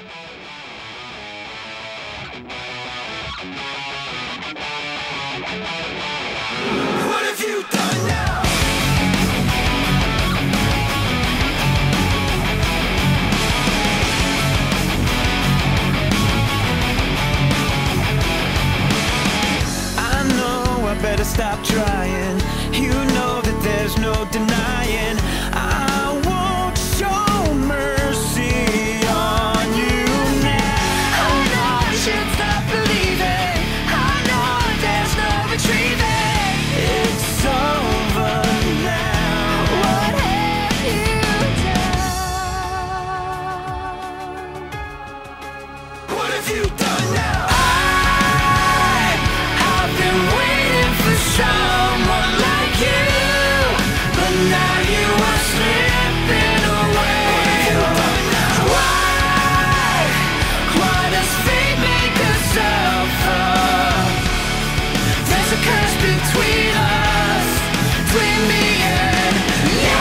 What have you done now? I know I better stop trying. You know that there's no denying I won't show mercy on you now. I know I should stop believing. I know there's no retrieving. It's over now. What have you done? What have you done now? I've been waiting for someone like you, but now you are slipping away. Why does fate make us suffer? There's a curse between us, between me and you.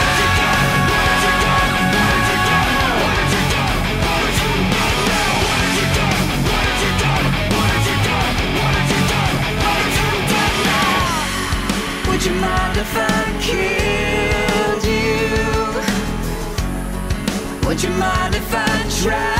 Would you mind if I killed you? Would you mind if I tried?